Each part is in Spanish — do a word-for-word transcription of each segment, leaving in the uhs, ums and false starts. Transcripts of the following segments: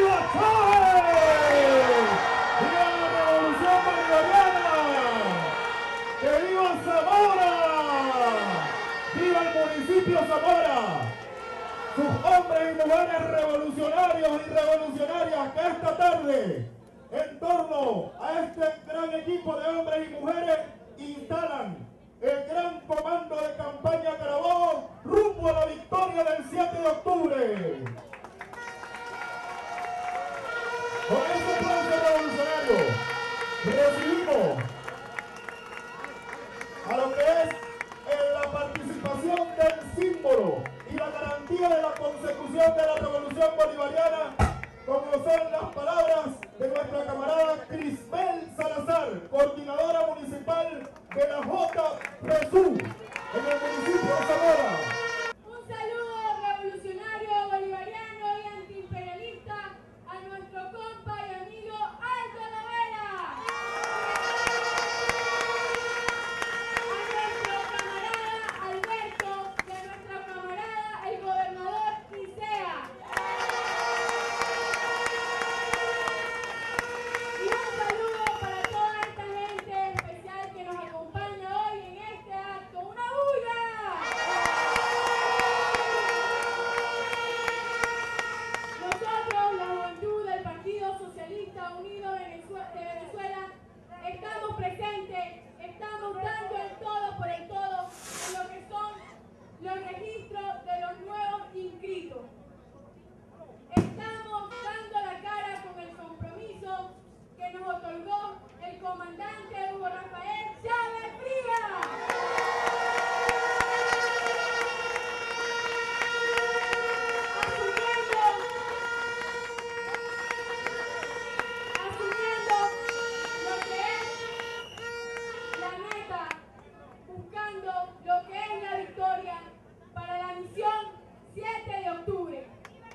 ¡Viva Chávez! ¡Viva la revolución bolivariana! ¡Que viva Zamora! ¡Viva el municipio Zamora! Sus hombres y mujeres revolucionarios y revolucionarias que esta tarde, en torno a este gran equipo de hombres y mujeres, instalan el gran comando de campaña Carabobo rumbo a la victoria del siete de octubre. Con ese aplauso revolucionario recibimos a lo que es en la participación del símbolo y la garantía de la consecución de la revolución bolivariana, como son las palabras de nuestra camarada Crisbel Salazar, coordinadora municipal de la J P S U en el municipio de Zamora. Un saludo revolucionario, bolivariano y antiimperialista a nuestro compa y amigo Aldo Lovera. A nuestro camarada Alberto y a nuestra camarada el gobernador Isea. Y un saludo para toda esta gente especial que nos acompaña hoy en este acto. ¡Una bulla! Nosotros, la juventud del Partido Socialista Unido de Venezuela, estamos presentes, estamos dando el todo por el todo en lo que son los registros de los nuevos inscritos. Estamos dando la cara con el compromiso que nos otorgó el comandante Hugo Rafael Chávez Frías. Asumiendo lo que es la meta, buscando lo que es la victoria para la misión siete de octubre.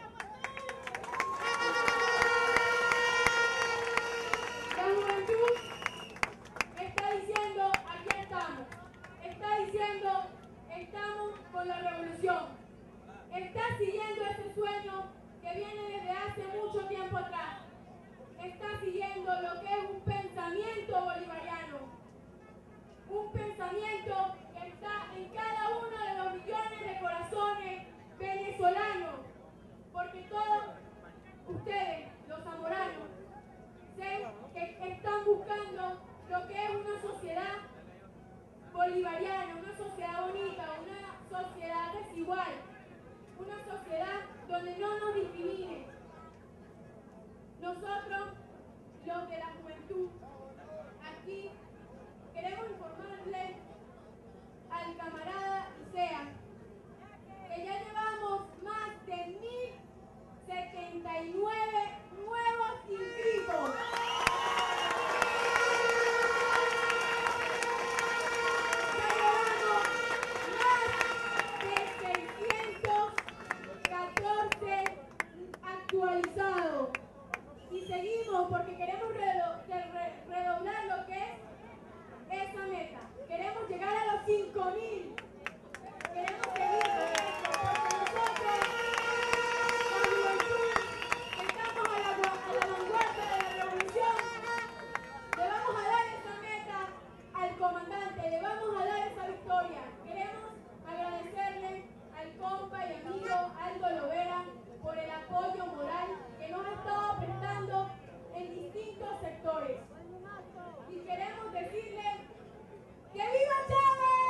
La juventud está diciendo, aquí estamos. Está diciendo, estamos con la revolución. Está siguiendo ese sueño que viene desde hace mucho tiempo atrás. Está siguiendo lo que es un pensamiento bolivariano. Un pensamiento que está en cada uno de los millones de corazones venezolanos. Porque todos ustedes, los zamoranos, sé que están buscando lo que es una sociedad bolivariana, una sociedad bonita, una sociedad desigual, una sociedad donde no nos discrimine. Nosotros, los de la juventud, aquí queremos informarle al camarada Isea que ya llevamos más de mil setenta y nueve nuevos inscritos. Ya llevamos más de seiscientos catorce actualizados. Y seguimos porque queremos redoblar lo que es esa meta. Queremos llegar a los cinco mil. Queremos seguir con esto porque nosotros, la juventud, estamos a la, a la vanguardia de la revolución. Le vamos a dar esa meta al comandante, le vamos a dar esa victoria. Queremos agradecerle al compa y amigo Aldo Lovera por el apoyo moral que nos ha estado prestando en distintos sectores. Y queremos decirle ¡que viva Chávez!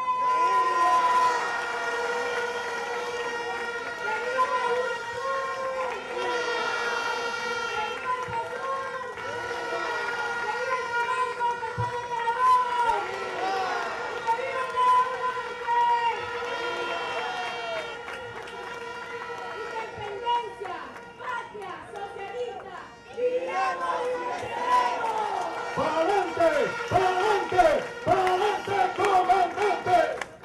¡Que viva la juventud! ¡Que viva el Jesús! ¡Que viva el comando que está de Carabobo! ¡Y que viva cada uno de ustedes! ¡Independencia! ¡Patria! ¡Socialista! ¡Viviremos y venceremos! ¡Para adelante! ¡Para adelante! ¡Para adelante, comandante!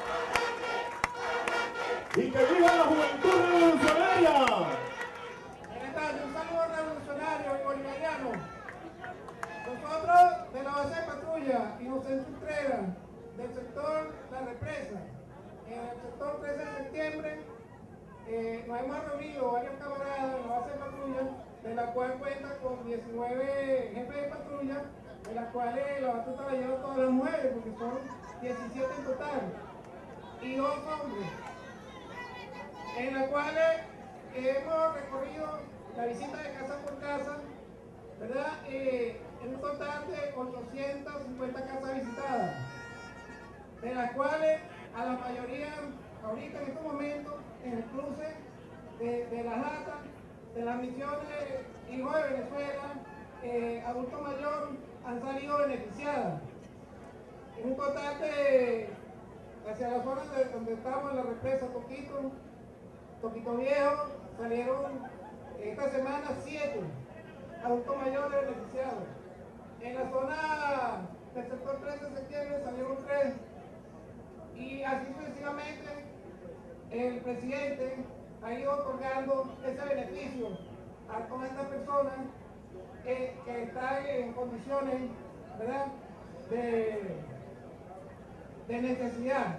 ¡Y que viva la juventud revolucionaria! Buenas tardes, un saludo revolucionario y bolivariano. Nosotros de la base de patrulla Inocencio Utrera, del sector La Represa, en el sector trece de septiembre, eh, nos hemos reunido varios camaradas de la base de patrulla de la cual cuenta con diecinueve jefes de patrulla, de las cuales la batuta la llevan todas las mujeres, porque son diecisiete en total, y dos hombres, en las cuales hemos recorrido la visita de casa por casa, ¿verdad? Eh, en un total de ochocientas cincuenta casas visitadas, de las cuales a la mayoría, ahorita en estos momentos, en el cruce de, de las latas, de las misiones Hijo de Venezuela, eh, adulto mayor, han salido beneficiadas. En un total de, hacia la zona de donde estamos, en la represa Toquito, Toquito Viejo, salieron esta semana siete adultos mayores beneficiados. En la zona del sector trece de septiembre salieron tres. Y así sucesivamente, el presidente ha ido otorgando ese beneficio a todas estas personas eh, que están en condiciones, ¿verdad?, de, de necesidad.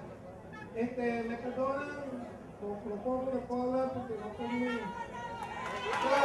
Este, me perdonan lo, lo poco que puedo hablar porque no soy muy...